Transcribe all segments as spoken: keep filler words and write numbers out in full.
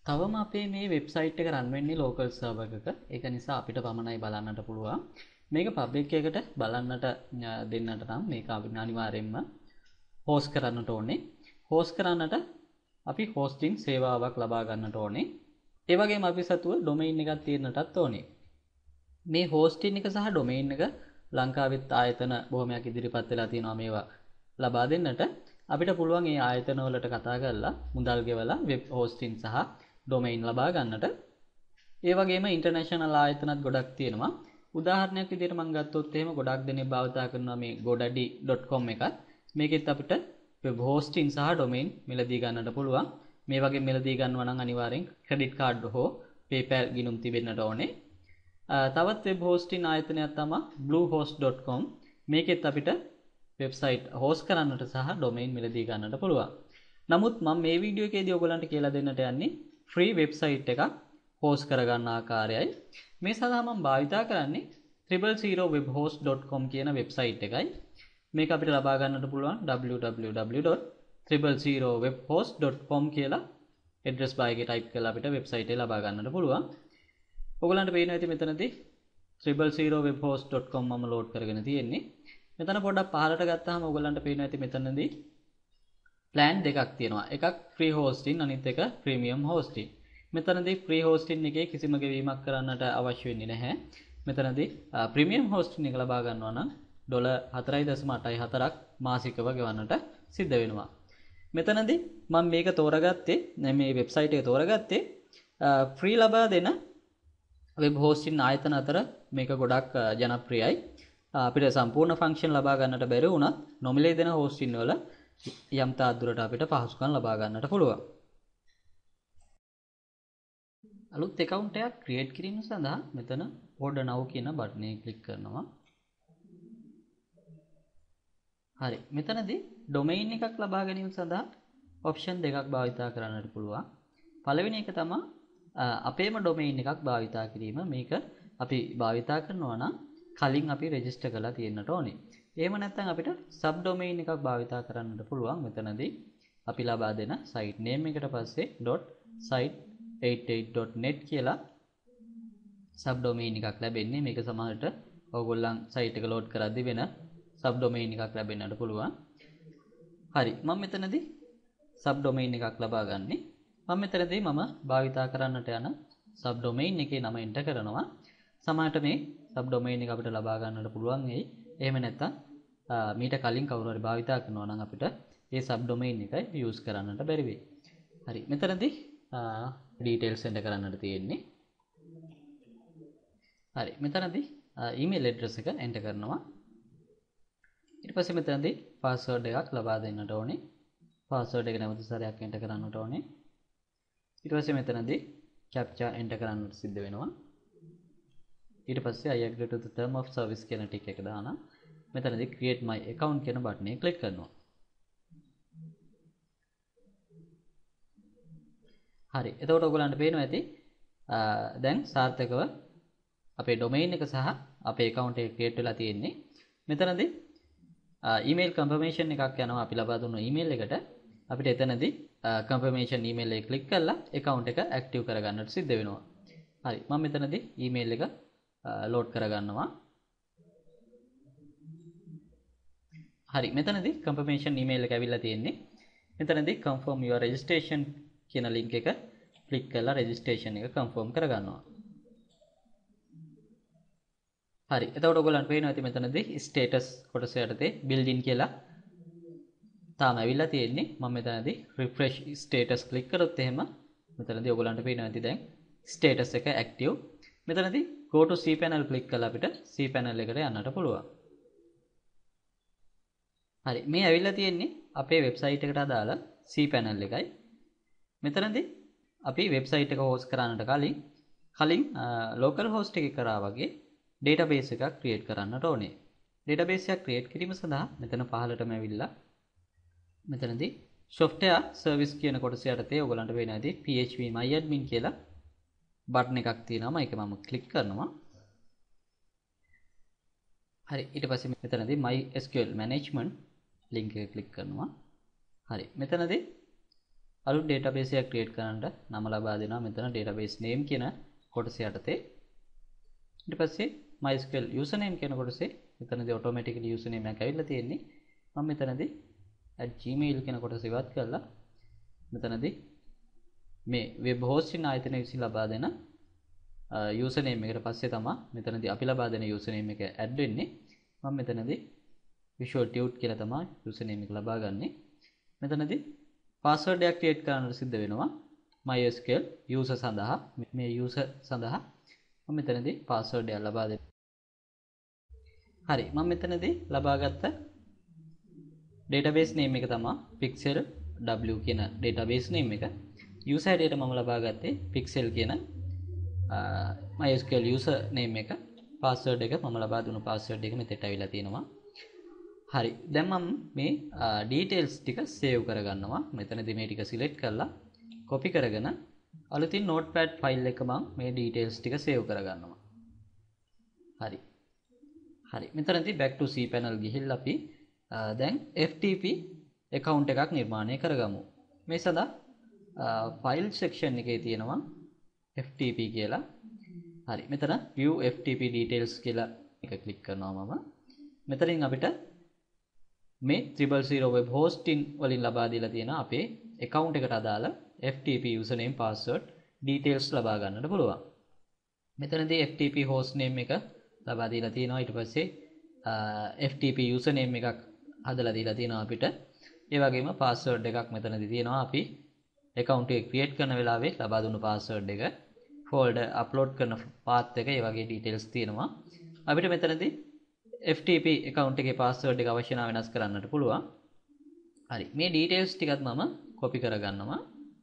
තවම අපේ මේ වෙබ්සයිට් එක රන් වෙන්නේ ලෝකල් සර්වර් එකක. ඒක නිසා අපිට පමණයි බලන්නට පුළුවන්. මේක පබ්ලික් එකට බලන්නට දෙන්නට නම් මේක අපි අනිවාර්යයෙන්ම හෝස්ට් කරන්නට ඕනේ. හෝස්ට් කරන්නට අපි හෝස්ටිං සේවාවක් ලබා ගන්නට ඕනේ. ඒ වගේම අපි සතුව ඩොමේන් එකක් තියෙන්නටත් ඕනේ. මේ හෝස්ටින් එක සහ ඩොමේන් එක ලංකාවෙත් ආයතන බොහොමයක් ඉදිරිපත් වෙලා තියෙනවා මේවා ලබා දෙන්නට. අපිට පුළුවන් මේ ආයතන වලට කතා කරලා මුදල් ගෙවලා වෙබ් හෝස්ටින් සහ ඩොමේන් ලබා ගන්නට. ඒ වගේම ඉන්ටර්නැෂනල් ආයතනත් ගොඩක් තියෙනවා. උදාහරණයක් විදිහට මම ගත්තොත් එහෙම ගොඩක් දෙනෙක් භාවිතා කරනවා මේ godaddy dot com එකත්. මේකෙත් අපිට වෙබ් හෝස්ටින් සහ ඩොමේන් මිලදී ගන්නට පුළුවන්. මේ වගේ මිලදී ගන්නවා නම් අනිවාර්යෙන් ක්‍රෙඩිට් කාඩ් හෝ PayPal ගිණුම් තිබෙන්නට ඕනේ. තවත් වෙබ් හෝස්ටින් ආයතනයක් තමයි bluehost dot com. මේකෙත් අපිට වෙබ්සයිට් හෝස්ට් කරන්නට සහ ඩොමේන් මිලදී ගන්නට පුළුවන්. නමුත් මම මේ වීඩියෝ එකේදී ඔයගලන්ට කියලා දෙන්නට යන්නේ ෆ්‍රී වෙබ්සයිට් එකක් හෝස්ට් කරගන්න ආකාරයයි. මේ සඳහා මම භාවිතා කරන්නේ triple zero web host dot com කියන වෙබ්සයිට් එකයි. මේක අපිට ලබා ගන්නට පුළුවන් w w w dot triple zero web host dot com කියලා ඇඩ්‍රස් බාර් එකේ ටයිප් කරලා අපිට වෙබ්සයිට් එක ලබා ගන්නට පුළුවන්. ඔයගලන්ට පේනවා ඇති මෙතනදී triple zero web host dot com මම ලෝඩ් කරගෙන තියෙන්නේ. මෙතන පොඩ්ඩක් පහළට ගත්තාම ඔයගලන්ට පේනවා ඇති මෙතනදී plan දෙකක් තියෙනවා. එකක් free hosting අනිත් එක premium hosting. මෙතනදී free hosting එකේ කිසිම ගෙවීමක් කරන්නට අවශ්‍ය වෙන්නේ නැහැ. මෙතනදී premium hosting එක ලබා ගන්නවා නම් ඩොලර් හතරයි දශම අටයි හතරක් මාසිකව ගෙවන්නට සිද්ධ වෙනවා. මෙතනදී මම මේක තෝරගත්තේ මේ වෙබ්සයිට් එක තෝරගත්තේ ෆ්‍රී ලබා දෙන වෙබ් හෝස්ටින් ආයතන අතර මේක ගොඩක් ජනප්‍රියයි. අපිට සම්පූර්ණ ෆන්ක්ෂන් ලබා ගන්නට බැරි වුණත් නොමිලේ දෙන හෝස්ටින් වල යම් තාක් දුරට අපිට පහසුකම් ලබා ගන්නට පුළුවන්. අලුත් account එකක් create කිරීම සඳහා මෙතන order now කියන බටන් එක ක්ලික් කරනවා. හරි. මෙතනදී domain එකක් ලබා ගැනීම සඳහා option දෙකක් භාවිතා කරන්නට පුළුවන්. පළවෙනි එක තමයි අපේම domain එකක් භාවිතා කිරීම. මේක අපි භාවිතා කරනවා නම් කලින් අපි register කරලා තියෙන්නට ඕනේ. එහෙම නැත්නම් අපිට sub domain එකක් භාවිතා කරන්නට පුළුවන්. මෙතනදී අපි ලබා දෙන site name එකට පස්සේ .site eighty-eight dot net කියලා sub domain එකක් ලැබෙන්නේ. මේක සමහරට ඕගොල්ලන් site එක load කරද්දී වෙන sub domain එකක් ලැබෙන්නට පුළුවන්. හරි. මම මෙතනදී sub domain එකක් ලබා ගන්නේ. මම මෙතනදී මම භාවිතා කරන්නට යන sub domain එකේ නම enter කරනවා. සමහරට මේ sub domain එක අපිට ලබා ගන්නට පුළුවන් වෙයි. එහෙම නැත්නම් මීට කලින් කවුරු හරි භාවිතා කරනවා නම් අපිට ඒ sub domain එක use කරන්නට බැරි වෙයි. හරි. මෙතනදී details enter කරන්නට තියෙන්නේ. හරි. මෙතනදී email address එක enter කරනවා. ඊට පස්සේ මෙතනදී password එකක් ලබා දෙන්නට ඕනේ. password එක නැවත සැරයක් enter කරන්නට ඕනේ. ඊට පස්සේ මෙතනදී captcha enter කරන්නට සිද්ධ වෙනවා. ඊට පස්සේ I agree to the term of service කියන ටික එක දානවා. මෙතනදී create my account කියන බටන් එක ක්ලික් කරනවා. හරි. එතකොට ඔයගොල්ලන්ට පේනවා ඇති දැන් සාර්ථකව අපේ domain එක සහ අපේ account එක create වෙලා තියෙන්නේ. මෙතනදී email confirmation එකක් යනවා අපි ලබා දුන්න email එකට. අපිට එතනදී confirmation email එක ක්ලික් කරලා account එක active කරගන්නට සිද්ධ වෙනවා. හරි. මම මෙතනදී email එක load කරගන්නවා. හරි. මෙතනදී confirmation email එක ඇවිල්ලා තියෙන්නේ. මෙතනදී confirm your registration කියන link එක ක්ලික් කරලා registration එක confirm කරගන්නවා. හරි. එතකොට ඔයගොල්ලන්ට පේනවා ඇති මෙතනදී status කොටස යටතේ build-in කියලා තාම ඇවිල්ලා තියෙන්නේ. මම මෙතනදී refresh status ක්ලික් කරොත් එහෙම මෙතනදී ඔයගොල්ලන්ට පේනවා ඇති දැන් status එක active. මෙතනදී go to cpanel ක්ලික් කරලා අපිට cpanel එකට යන්නට පුළුවන්. හරි. මේ ඇවිල්ලා තියෙන්නේ අපේ වෙබ්සයිට් එකට අදාළ cpanel එකයි. මෙතනදී අපි වෙබ්සයිට් එක host කරන්නට කලින් කලින් local host එකේ කරා වගේ database එකක් create කරන්නට ඕනේ. database එකක් create කිරීම සඳහා මෙතන පහළටම ඇවිල්ලා මෙතනදී software service කියන කොටස යටතේ ඔයගලන්ට වෙන ඇති php myadmin කියලා බටන් එකක් තියෙනවා. ඒක මම ක්ලික් කරනවා. හරි. ඊට පස්සේ මෙතනදී mysql management link එක ක්ලික් කරනවා. හරි. මෙතනදී අලුත් database එකක් create කරන්න නම ලබා දෙනවා මෙතන database name කියන කොටස යටතේ. ඊට පස්සේ MySQL username කියන කොටසේ මෙතනදී automatically username එකක් ඇවිල්ලා තියෙන්නේ. මම මෙතනදී at gmail කියන කොටස ඉවත් කරලා මෙතනදී මේ web hosting ආයතනය විසින් ලබා දෙන username එකට පස්සේ තමයි මෙතනදී අපි ලබා දෙන username එක add වෙන්නේ. මම මෙතනදී Visual Tutor කියලා තමයි username එක ලබා ගන්නෙ. මෙතනදී password එකක් create කරන්න සිද්ධ වෙනවා MySQL user සඳහා. මේ user සඳහා මම මෙතනදී password එකක් ලබා දෙන්න. හරි මම මෙතනදී ලබාගත්ත database name එක තමයි pixel w කියන database name එක. user id එකට මම ලබා ගත්තේ pixel කියන MySQL user name එක. password එක මම ලබා දුණු password එක මෙතෙට අවිලා තියෙනවා. හරි දැන් මම මේ details ටික save කරගන්නවා. මෙතනදී මේ ටික select කරලා copy කරගෙන අලුතින් notepad file එක මම මේ details ටික save කරගන්නවා. හරි හරි මෙතනදී back to cpanel ගිහිල්ලා අපි දැන් F T P account එකක් නිර්මාණය කරගමු. මේ සඳහා file section එකේ තියෙනවා F T P කියලා. හරි මෙතන view F T P details කියලා එක click කරනවා මම. මෙතනින් අපිට මේ triple zero web hosting වලින් ලබා දීලා තියෙන අපේ account එකට අදාළ F T P username password details ලබා ගන්නට පුළුවන්. මෙතනදී F T P host name එක ලබා දීලා තියෙනවා. ඊට පස්සේ F T P username එකක් හදලා දීලා තියෙනවා අපිට. ඒ වගේම password එකක් මෙතනදී තියෙනවා. අපි account එක create කරන වෙලාවේ ලබා දුන්නු password එක, folder upload කරන path එක, ඒ වගේ details තියෙනවා. අපිට මෙතනදී F T P account එකේ password එක අවශ්‍ය නම් වෙනස් කරන්නට පුළුවන්. හරි මේ details ටිකත් මම copy කරගන්නවා.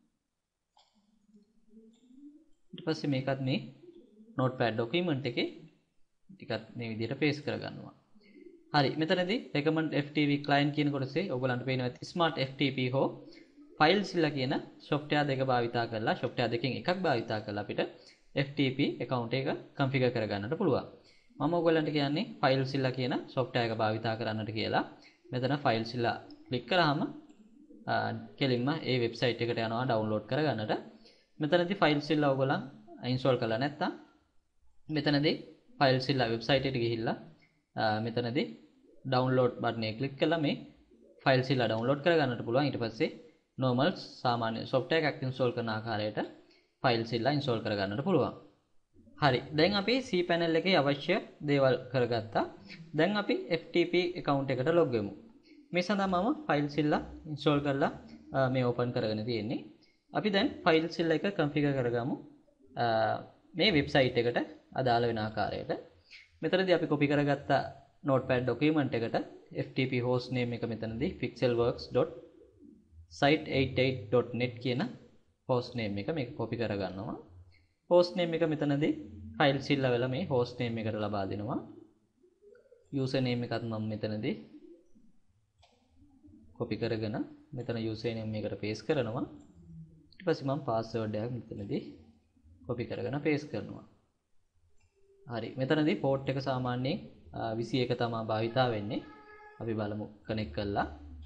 ඊට පස්සේ මේකත් මේ notepad document එකේ ටිකත් මේ විදිහට paste කරගන්නවා. හරි මෙතනදී recommend F T P client කියන කොටසේ ඔයගලන්ට පේනවා smart F T P හෝ files ලා කියන software දෙක භාවිතා කරලා software දෙකෙන් එකක් භාවිතා කරලා අපිට F T P account එක configure කරගන්නට පුළුවන්. මම ඔයගලන්ට කියන්නේ files ලා කියන software එක භාවිතා කරන්නට කියලා. මෙතන files ලා click කරාම කෙලින්ම ඒ website එකට යනවා download කරගන්නට. මෙතනදී files ලා ඔයගලන් install කරලා නැත්නම් මෙතනදී files ලා website එකට ගිහිල්ලා මෙතනදී download button එක click කරලා මේ files ලා download කරගන්නට පුළුවන්. ඊට පස්සේ normal සාමාන්‍ය software එකක් install කරන ආකාරයට files ලා install කරගන්නට පුළුවන්. හරි දැන් අපි cpanel එකේ අවශ්‍ය දේවල් කරගත්තා. දැන් අපි F T P account එකට log වෙමු. මේ සඳහා මම files ලා install කරලා මේ open කරගෙන තියෙන්නේ. අපි දැන් files ලා එක configure කරගමු මේ website එකට අදාළ වෙන ආකාරයට. මෙතනදී අපි copy කරගත්ත notepad document එකට F T P host name එක මෙතනදී pixelworks dot site eighty-eight dot net කියන host name එක මේක copy කරගන්නවා. host name එක මෙතනදී files illa වෙලා මේ host name එකට ලබා දෙනවා. user name එකත් මම මෙතනදී copy කරගෙන මෙතන user name එකට paste කරනවා. ඊට පස්සේ මම password එකක් මෙතනදී copy කරගෙන paste කරනවා. හරි මෙතනදී port එක සාමාන්‍යයෙන් twenty-one තමයි භාවිතා වෙන්නේ. අපි බලමු connect කරලා.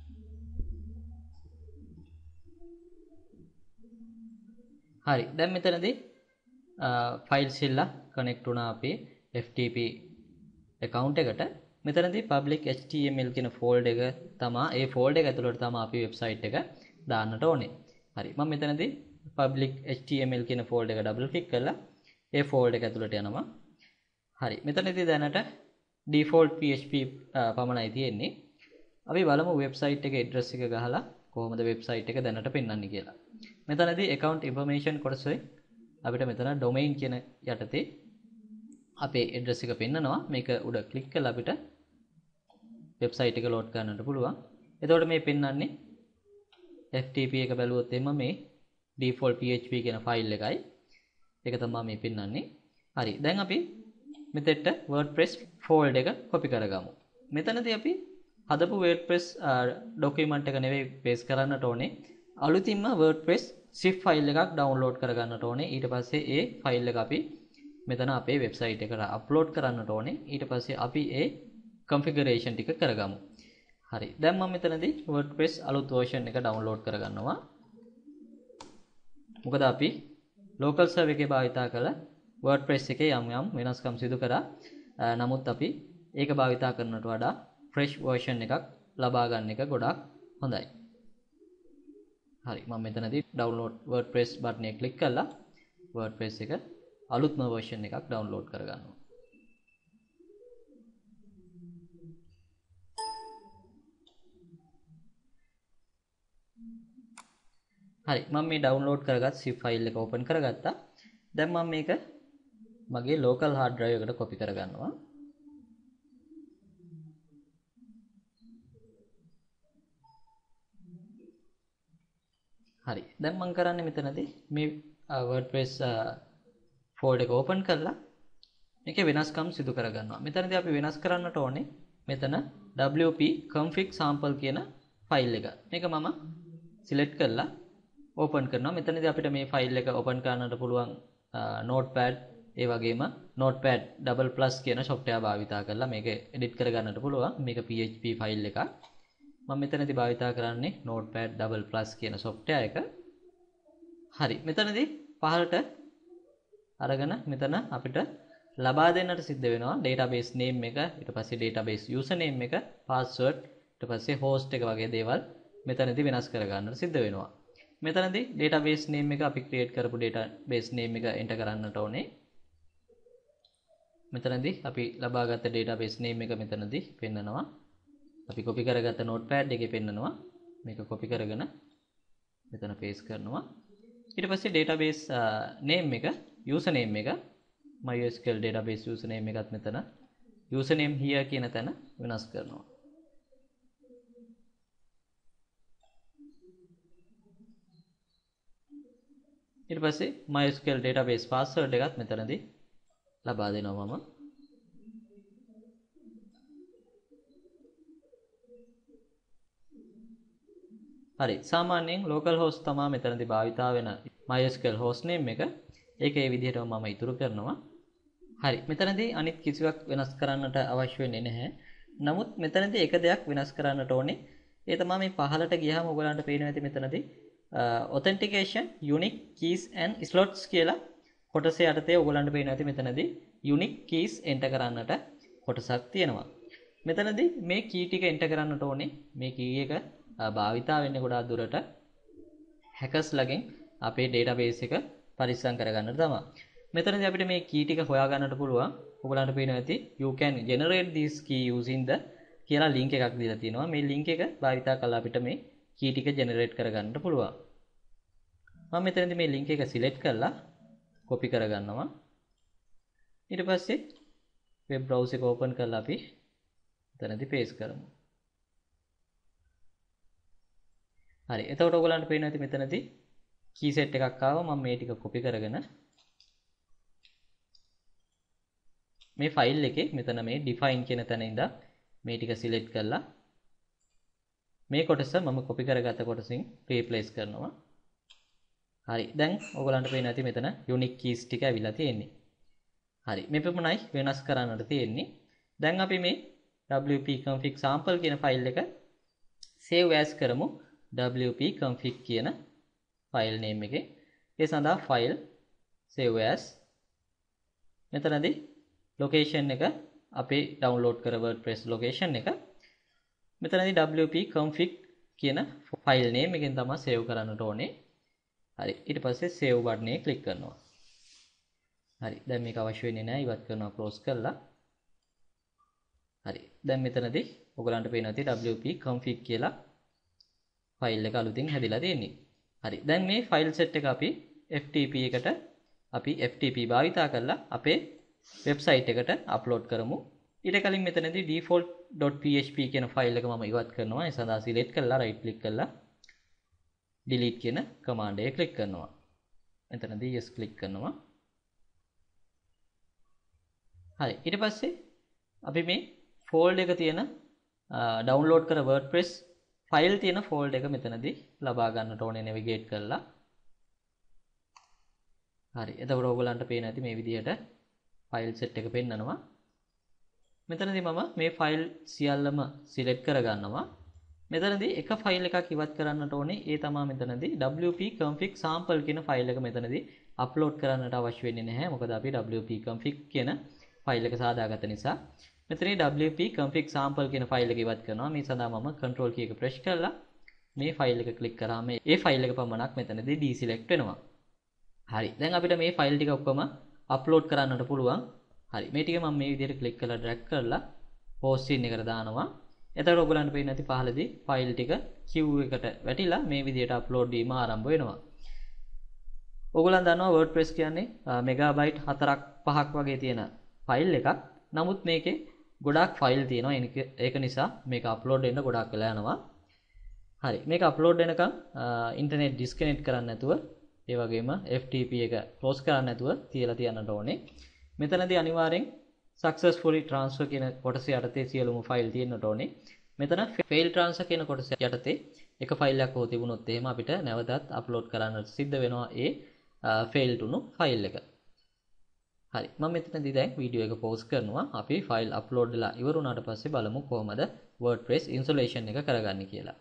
හරි දැන් මෙතනදී files illa connect වුණා අපේ F T P account එකට. මෙතනදී public H T M L කියන folder එක තමයි ඒ folder එක ඇතුළට තමයි අපි website එක දාන්නට ඕනේ. හරි මම මෙතනදී public H T M L කියන folder එක double click කරලා ඒ folder එක ඇතුළට යනවා. හරි මෙතනදී දැනට default P H P පමණයි තියෙන්නේ. අපි බලමු website එකේ address එක ගහලා කොහොමද website එක දැනට පෙන්වන්නේ කියලා. මෙතනදී account information කොටසේ අපිට මෙතන domain කියන යටතේ අපේ address එක පෙන්නනවා. මේක උඩ click කරලා අපිට website එක load කරන්නට පුළුවන්. එතකොට මේ පෙන්වන්නේ F T P එක බැලුවොත් එimma මේ default P H P කියන file එකයි. ඒක තමයි මේ පෙන්වන්නේ. හරි දැන් අපි මෙතෙට WordPress folder එක copy කරගමු. මෙතනදී අපි හදපු WordPress document එක නෙවෙයි paste කරන්නට ඕනේ. අලුතින්ම WordPress zip file එකක් download කරගන්නට ඕනේ. ඊට පස්සේ ඒ file එක අපි මෙතන අපේ website එකට upload කරන්නට ඕනේ. ඊට පස්සේ අපි ඒ configuration ටික කරගමු. හරි. දැන් මම මෙතනදී WordPress අලුත් version එක download කරගන්නවා. මොකද අපි local server එකේ භාවිතා කළ WordPress එකේ යම් යම් වෙනස්කම් සිදු කරා. නමුත් අපි ඒක භාවිතා කරනට වඩා fresh version එකක් ලබා ගන්න එක ගොඩාක් හොඳයි. හරි මම මෙතනදී download WordPress button එක click කරලා WordPress එක අලුත්ම version එකක් download කරගන්නවා. හරි මම මේ download කරගත් zip file එක open කරගත්තා. දැන් මම මේක මගේ local hard drive එකට copy කරගන්නවා. හරි දැන් මම කරන්නේ මෙතනදී මේ WordPress folder එක open කරලා මේකේ වෙනස්කම් සිදු කරගන්නවා. මෙතනදී අපි වෙනස් කරන්නට ඕනේ මෙතන wp config sample කියන ෆයිල් එක. මේක මම select කරලා open කරනවා. මෙතනදී අපිට මේ ෆයිල් එක open කරන්නට පුළුවන් notepad ඒ වගේම notepad double plus කියන software භාවිතා කරලා මේක edit කරගන්නට පුළුවන්. මේක P H P ෆයිල් එකක්. මම මෙතනදී භාවිතා කරන්නේ notepad double plus කියන software එක. හරි මෙතනදී පහළට අරගෙන මෙතන අපිට ලබා දෙන්නට සිද්ධ වෙනවා database name එක, ඊට පස්සේ database username එක, password, ඊට පස්සේ host එක වගේ දේවල් මෙතනදී වෙනස් කර ගන්නට සිද්ධ වෙනවා. මෙතනදී database name එක අපි create කරපු database name එක enter කරන්නට ඕනේ. මෙතනදී අපි ලබාගත් database name එක මෙතනදී පෙන්නනවා. අපි copy කරගත්ත notepad එකේ පෙන්නනවා. මේක copy කරගෙන මෙතන paste කරනවා. ඊට පස්සේ database name එක, username එක, MySQL database username එකත් මෙතන username here කියන තැන වෙනස් කරනවා. ඊට පස්සේ MySQL database password එකත් මෙතනදී ලබා දෙනවා මම. හරි සාමාන්‍යයෙන් local host තමයි මෙතනදී භාවිතා වෙන MySQL hostname එක. ඒක ඒ විදිහටම මම ඉතුරු කරනවා. හරි මෙතනදී අනිත් කිසිවක් වෙනස් කරන්නට අවශ්‍ය වෙන්නේ නැහැ. නමුත් මෙතනදී එක දෙයක් වෙනස් කරන්නට ඕනේ. ඒ තමයි මේ පහළට ගියාම ඔයගලන්ට පේනවා ඇති මෙතනදී authentication unique keys and slots කියලා කොටස යටතේ ඔයගලන්ට පේනවා ඇති මෙතනදී unique keys enter කරන්නට කොටසක් තියෙනවා. මෙතනදී මේ key ටික enter කරන්නට ඕනේ. මේ key එක භාවිතා වෙන්නේ ගොඩාක් දුරට hackers ලගෙන් අපේ database එක පරිස්සම් කරගන්නට තමයි. මෙතනදී අපිට මේ key ටික හොයා ගන්නට පුළුවන්. ඔයගලන්ට පේනවා ඇති you can generate this key using the කියලා link එකක් දීලා තියෙනවා. මේ link එක භාවිතා කරලා අපිට මේ key ටික generate කරගන්නට පුළුවන්. මම මෙතනදී මේ link එක select කරලා copy කරගන්නවා. ඊට පස්සේ web browser එක open කරලා අපි මෙතනදී paste කරමු. හරි එතකොට ඔයගලන්ට පේනවා ඇති මෙතනදී key set එකක් ආවා. මම මේ ටික copy කරගෙන මේ ෆයිල් එකේ මෙතන මේ define කියන තැන ඉඳන් මේ ටික select කරලා මේ කොටස මම copy කරගත්ත කොටසින් replace කරනවා. හරි දැන් ඔයගලන්ට පේනවා ඇති මෙතන unique keys ටික ඇවිල්ලා තියෙන්නේ. හරි මේ පමණයි වෙනස් කරන්නට තියෙන්නේ. දැන් අපි මේ wp config sample කියන ෆයිල් එක save as කරමු. wp config කියන ෆයිල් name එකේ. ඒ සඳහා file save as මෙතනදී location එක අපේ download කර WordPress location එක මෙතනදී wp config කියන file name එකෙන් තමයි save කරන්නට ඕනේ. හරි ඊට පස්සේ save button එක click කරනවා. හරි දැන් මේක අවශ්‍ය වෙන්නේ නැහැ. ඉවත් කරනවා close කරලා. හරි දැන් මෙතනදී ඔයගලන්ට පේනවා ඇති wp config කියලා ෆයිල් එක අලුතින් හැදිලා තියෙන්නේ. හරි දැන් මේ ෆයිල් සෙට් එක අපි F T P එකට අපි F T P භාවිතා කරලා අපේ වෙබ්සයිට් එකට අප්ලෝඩ් කරමු. ඊට කලින් මෙතනදී default.php කියන ෆයිල් එක මම ඉවත් කරනවා. ඒ සඳහා select කරලා right click කරලා delete කියන command එක click කරනවා. එතනදී yes click කරනවා. හරි ඊට පස්සේ අපි මේ folder එක තියෙන download කර WordPress ෆයිල් තියෙන folder එක මෙතනදී ලබා ගන්නට ඕනේ navigate කරලා. හරි එතකොට ඔයගලන්ට පේන ඇති මේ විදිහට ෆයිල් සෙට් එක පෙන්නනවා. මෙතනදී මම මේ ෆයිල් සියල්ලම සිලෙක්ට් කරගන්නවා. මෙතනදී එක ෆයිල් එකක් ඉවත් කරන්නට ඕනේ. ඒ තමයි මෙතනදී W P config sample කියන ෆයිල් එක මෙතනදී අප්ලෝඩ් කරන්නට අවශ්‍ය වෙන්නේ නැහැ. මොකද අපි W P config කියන ෆයිල් එක සාදාගත්ත නිසා. මෙතනදී W P config sample කියන ෆයිල් එක ඉවත් කරනවා. මේ සඳහා මම control key එක press කරලා මේ ෆයිල් එක ක්ලික් කරාම ඒ ෆයිල් එක පමණක් මෙතනදී deselect වෙනවා. හරි. දැන් අපිට මේ ෆයිල් ටික ඔක්කොම අප්ලෝඩ් කරන්නට පුළුවන්. හරි. මේ ටික මම මේ විදිහට ක්ලික් කරලා drag කරලා post scene එකට දානවා. එතකොට ඔයගලන්ට පේන්නේ නැති පහළදී ෆයිල් ටික queue එකට වැටිලා මේ විදිහට අප්ලෝඩ් වීම ආරම්භ වෙනවා. ඔයගලන් දන්නවා WordPress කියන්නේ මෙගාබයිට් හතරක් පහක් වගේ තියෙන ෆයිල් එකක්. නමුත් මේකේ ගොඩාක් ෆයිල් තියෙනවා. ඒක නිසා මේක අප්ලෝඩ් වෙන්න ගොඩාක් වෙලා යනවා. හරි. මේක අප්ලෝඩ් වෙනකන් ඉන්ටර්නෙට් ඩිස්කනෙක්ට් කරන්න නැතුව ඒ වගේම F T P එක ක්ලෝස් කරන්න නැතුව තියලා තියන්නට ඕනේ. මෙතනදී අනිවාර්යෙන් successfully transfer කියන කොටස යටතේ සියලුම ෆයිල් තියෙන්නට ඕනේ. මෙතන fail transfer කියන කොටස යටතේ එක ෆයිල් එකක් හෝ තිබුණොත් එහෙම අපිට නැවතත් අප්ලෝඩ් කරන්න සිද්ධ වෙනවා ඒ failed වුණු ෆයිල් එක. හරි. මම මෙතනදී දැන් වීඩියෝ එක pause කරනවා. අපි ෆයිල් අප්ලෝඩ් වෙලා ඉවර වුණාට පස්සේ බලමු කොහොමද WordPress installation එක කරගන්නේ කියලා.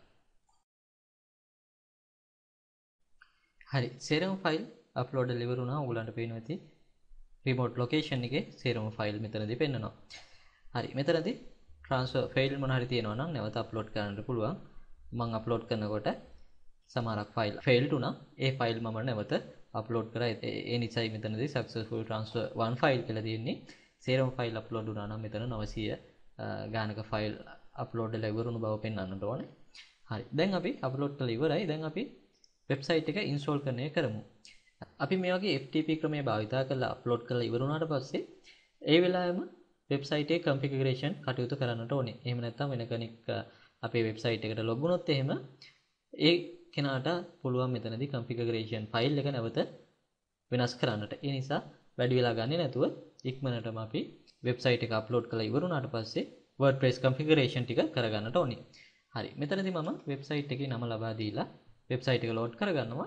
හරි. සේරම ෆයිල් අප්ලෝඩ් වෙලා ඉවර වුණා. ඔයගලන්ට පේනවා ඇති remote location එකේ සේරම ෆයිල් මෙතනදී පෙන්නනවා. හරි. මෙතනදී transfer fail මොන හරි තියෙනවා නම් නැවත අප්ලෝඩ් කරන්න පුළුවන්. මම අප්ලෝඩ් කරනකොට සමහරක් ෆයිල් failed වුණා. ඒ ෆයිල් මම නැවත අප්ලෝඩ් කරා. ඒ නිසායි මෙතනදී successful transfer one file කියලා තියෙන්නේ. සේරම ෆයිල් අප්ලෝඩ් වුණා නම් මෙතන නවසිය ගානක ෆයිල් අප්ලෝඩ් වෙලා ඉවරුණු බව පෙන්වන්නට ඕනේ. හරි. දැන් අපි අප්ලෝඩ් කරලා ඉවරයි. දැන් අපි වෙබ්සයිට් එක ඉන්ස්ටෝල් කරන්න කරමු. අපි මේ වගේ F T P ක්‍රමය භාවිතා කරලා අප්ලෝඩ් කරලා ඉවර වුණාට පස්සේ ඒ වෙලාවෙම වෙබ්සයිට් එකේ configuration කටයුතු කරන්නට ඕනේ. එහෙම නැත්නම් වෙන කෙනෙක් අපේ වෙබ්සයිට් එකට ලොග් වුණොත් එහෙම ඒ කෙනාට පුළුවන් මෙතනදී configuration ෆයිල් එක නැවත වෙනස් කරන්නට. ඒ නිසා වැඩි වෙලා ගන්නේ නැතුව ඉක්මනටම අපි වෙබ්සයිට් එක අප්ලෝඩ් කරලා ඉවර වුණාට පස්සේ WordPress configuration ටික කරගන්නට ඕනේ. හරි. මෙතනදී මම වෙබ්සයිට් එකේ නම ලබා දීලා වෙබ්සයිට් එක ලෝඩ් කරගන්නවා.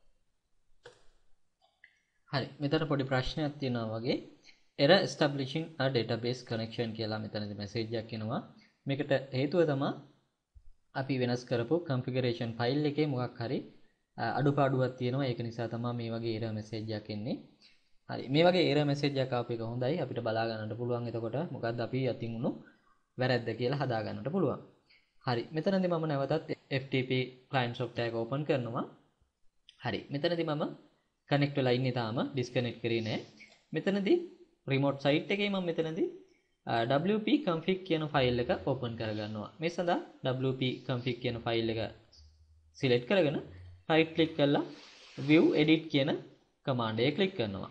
හරි. මෙතන පොඩි ප්‍රශ්නයක් තියෙනවා වගේ error establishing a database connection කියලා මෙතනදී මැසේජ් එකක් එනවා. මේකට හේතුව තමයි අපි වෙනස් කරපු configuration file එකේ මොකක් හරි අඩුපාඩුවක් තියෙනවා. ඒක නිසා තමයි මේ වගේ error message එකක් එන්නේ. හරි. මේ වගේ error message එකක් ආපු එක හොඳයි. අපිට බලා ගන්නට පුළුවන් එතකොට මොකද්ද අපි යතින් උණු වැරද්ද කියලා හදා ගන්නට පුළුවන්. හරි. මෙතනදී මම නැවතත් F T P client software එක open කරනවා. හරි. මෙතනදී මම connect වෙලා ඉන්නේ තාම disconnect කරේ නෑ. මෙතනදී remote site එකේ මම මෙතනදී W P config කියන ෆයිල් එක open කරගන්නවා. මේ සඳහා W P config කියන ෆයිල් එක select කරගෙන right click කරලා view edit කියන command එක click කරනවා.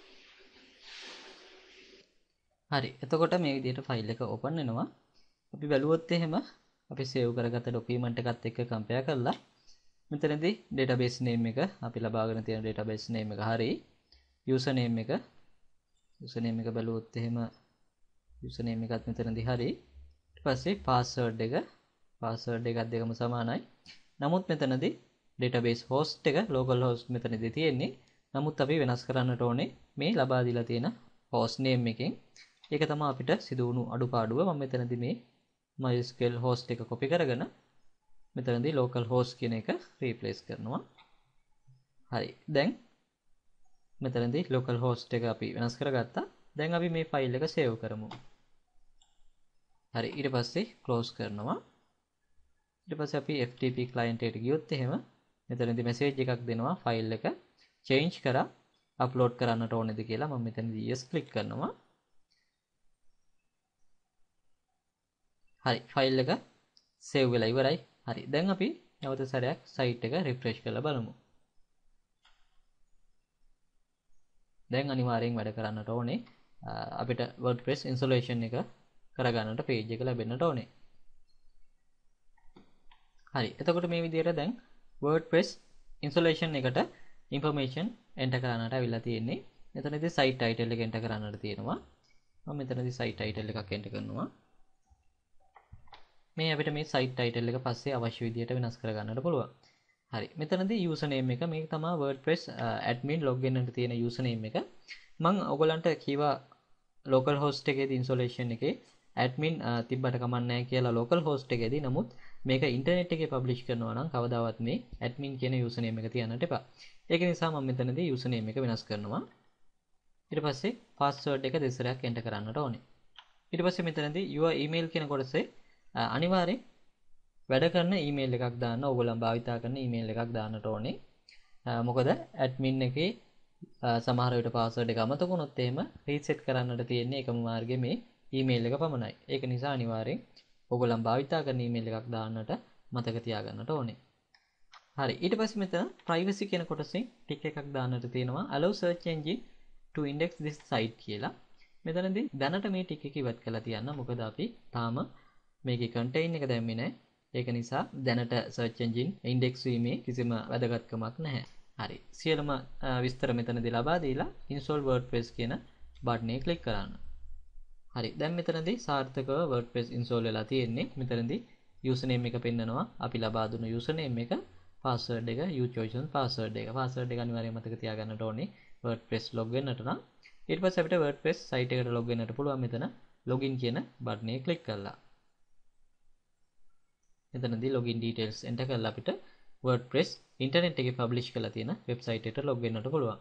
හරි. එතකොට මේ විදිහට ෆයිල් එක open වෙනවා. අපි බැලුවොත් එහෙම අපි save කරගත්ත document එකත් එක්ක compare කරලා මෙතනදී database name එක අපි ලබාගෙන තියෙන database name එක හරි. user name එක user name එක බැලුවොත් එහෙම user name එකත් මෙතනදී හරි. ඊට පස්සේ password එක password එකත් දෙකම සමානයි. නමුත් මෙතනදී database host එක local host මෙතනදී තියෙන්නේ. නමුත් අපි වෙනස් කරන්නට ඕනේ මේ ලබා දීලා තියෙන host name එකෙන්. ඒක තමයි අපිට සිදු වුණු අඩුපාඩුව. මම මෙතනදී මේ MySQL host එක copy කරගෙන මෙතනදී local host කියන එක replace කරනවා. හරි. දැන් මෙතනදී local host එක අපි වෙනස් කරගත්තා. දැන් අපි මේ ෆයිල් එක save කරමු. හරි. ඊට පස්සේ close කරනවා. ඊට පස්සේ අපි F T P client එකට ගියොත් එහෙම මෙතනදී message එකක් දෙනවා ෆයිල් එක change කරා upload කරන්නට ඕනේද කියලා. මම මෙතනදී yes click කරනවා. හරි. ෆයිල් එක save වෙලා ඉවරයි. හරි. දැන් අපි නැවත සැරයක් site එක refresh කරලා බලමු. දැන් අනිවාර්යෙන් වැඩ කරන්නට ඕනේ. අපිට WordPress installation එක කරගන්නට page එක ලැබෙන්නට ඕනේ. හරි. එතකොට මේ විදිහට දැන් WordPress installation එකට information enter කරන්නට අවිලා තියෙන්නේ. මෙතනදී site title එක enter කරන්නට තියෙනවා. මම මෙතනදී site title එකක් enter කරනවා. මේ අපිට මේ site title එක පස්සේ අවශ්‍ය විදිහට වෙනස් කරගන්නට පුළුවන්. හරි. මෙතනදී username එක මේක තමයි WordPress admin login එකට තියෙන username එක. මම ඔයගලන්ට කීවා local host එකේදී installation එකේ admin තිබ්බට කමක් නැහැ කියලා local host එකේදී. නමුත් මේක ඉන්ටර්නෙට් එකේ පබ්ලිෂ් කරනවා නම් කවදාවත් මේ admin කියන username එක තියන්නට එපා. ඒක නිසා මම මෙතනදී username එක වෙනස් කරනවා. ඊට පස්සේ password එක දෙසරයක් enter කරන්නට ඕනේ. ඊට පස්සේ මෙතනදී your email කියන කොටසේ අනිවාර්යෙන් වැඩ කරන email එකක් දාන්න, ඕගොල්ලන් භාවිතා කරන email එකක් දාන්නට ඕනේ. මොකද admin එකේ සමහර විට password එක අමතක වුණොත් එහෙම reset කරන්නට තියෙන්නේ එකම මාර්ගය මේ email එක පමණයි. ඒක නිසා අනිවාර්යෙන් ඕගොල්ලන් භාවිතා කරන email එකක් දාන්නට මතක තියාගන්නට ඕනේ. හරි. ඊට පස්සේ මෙතන privacy කියන කොටසෙන් ටික් එකක් දාන්නට තියෙනවා allow search engine to index this site කියලා. මෙතනදී දැනට මේ ටික එක ඉවත් කරලා තියන්න. මොකද අපි තාම මේකේ contain එක දැම්මේ නැහැ. ඒක නිසා දැනට search engine index වීමේ කිසිම වැදගත්කමක් නැහැ. හරි. සියලුම විස්තර මෙතනදී ලබා දීලා install wordpress කියන බටන් එක ක්ලික් කරන්න. හරි. දැන් මෙතනදී සාර්ථකව wordpress install වෙලා තියෙන්නේ. මෙතනදී username එක පෙන්නනවා. අපි ලබා දුන්න username එක, password එක, you chosen password එක. password එක අනිවාර්යයෙන් මතක තියාගන්නට ඕනේ wordpress log වෙන්නට නම්. ඊට පස්සේ අපිට wordpress site එකට log වෙන්නට පුළුවන් මෙතන login කියන බටන් එක ක්ලික් කරලා. මෙතනදී login details enter කරලා අපිට wordpress ඉන්ටර්නෙට් එකේ පබ්ලිෂ් කරලා තියෙන වෙබ්සයිට් එකට log වෙන්නට පුළුවන්.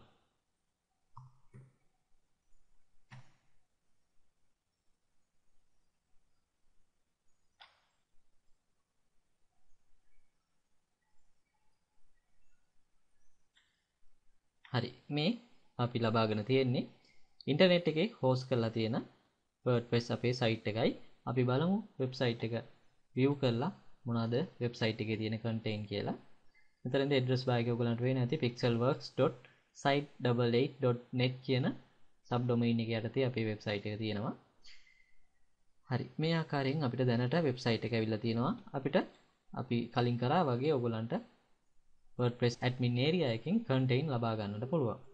හරි. මේ අපි ලබාගෙන තියෙන්නේ ඉන්ටර්නෙට් එකේ host කරලා තියෙන wordpress අපේ site එකයි. අපි බලමු වෙබ්සයිට් එක view කරලා මොනවාද වෙබ්සයිට් එකේ තියෙන content කියලා. මෙතනදී address bar එක ඔයගලන්ට වෙන්නේ නැති pixelworks dot site eight eight dot net කියන subdomain එක යටතේ අපේ වෙබ්සයිට් එක තියෙනවා. හරි. මේ ආකාරයෙන් අපිට දැනට වෙබ්සයිට් එක ඇවිල්ලා තියෙනවා. අපිට අපි කලින් කරා වගේ ඔයගලන්ට WordPress admin area එකකින් content ලබා ගන්නට පුළුවන්.